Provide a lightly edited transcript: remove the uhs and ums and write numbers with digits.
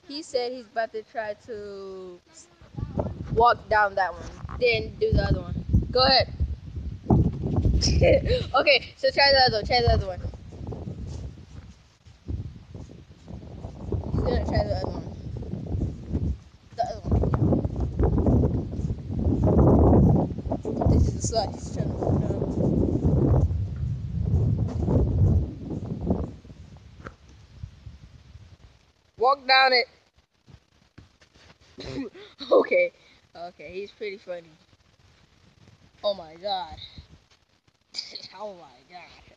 He said he's about to try to walk down that one. Then do the other one. Go ahead. Okay, so try the other one. Try the other one. He's gonna try the other one. The other one. This is the slot he's trying to walk down. Walk down it. Okay. Okay, he's pretty funny. Oh my god. Oh my god.